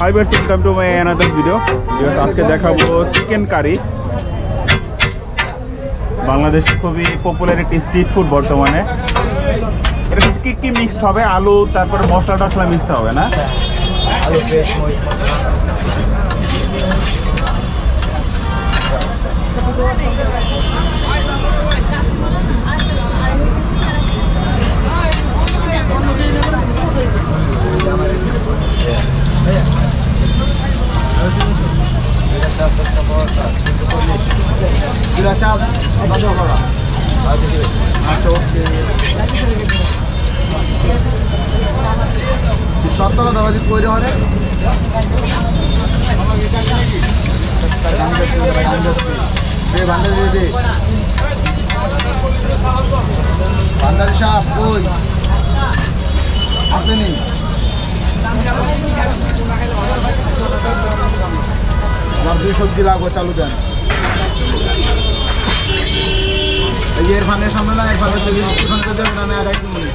Hi viewers, welcome to my another video. আজকে দেখাবো chicken curry. বাংলাদেশে খুবই পপুলার একটি স্ট্রিট ফুড বর্তমানে। এটা কি মিক্সড হবে? আলু তারপরে মশলা টসলা মিক্সড হবে না? আলু ফ্রেশ সত্তর দাবাজি কইরে হরে ভান্ডার দিয়ে দে ভান্ডারি সাপ কই আসেনি আমার 2 সবজি লাগবে চালু দেন এই এর ফানের সামনে না একবার চলে ওখানে তো দেন না আর একটু মিনিট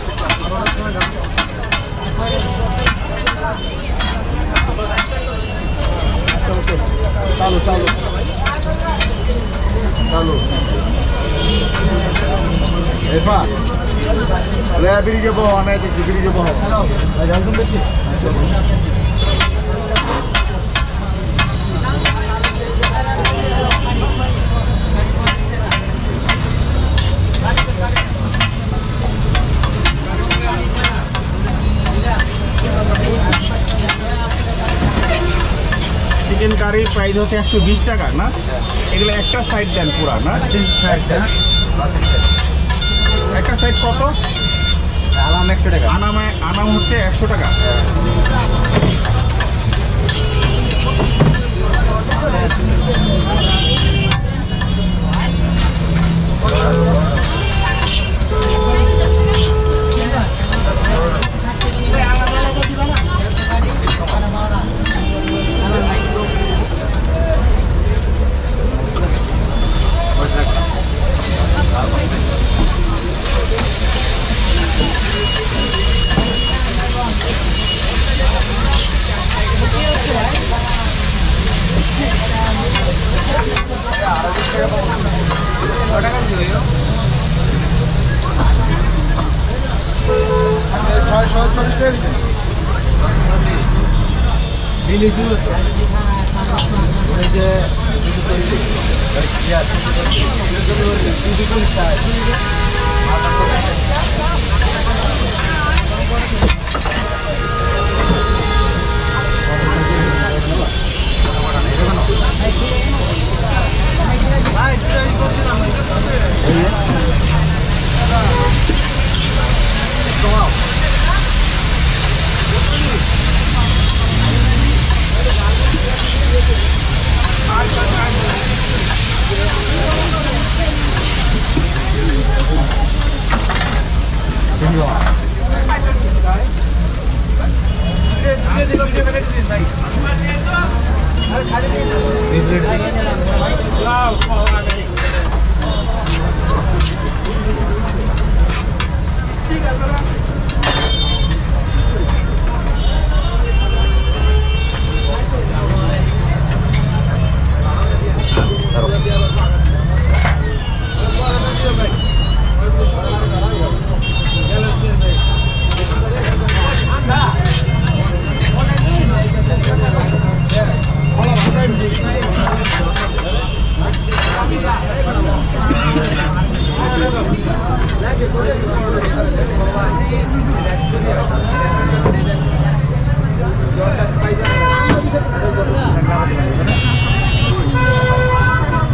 চালু চালু চালু এফা লে বিরিগে বহ আমি দেখি বিরিগে বহ জানতুম দেখি চিকেন কারি প্রাইস হচ্ছে 120 টাকা না? এগুলো একটা সাইড দেন পুরা না? একটা সাইড কত? আনাম 100 টাকা আনাম হচ্ছে 100 টাকা।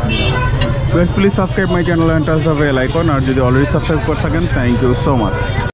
Please subscribe my channel and touch the bell icon. और যদি already subscribe कर सकें, thank you so much.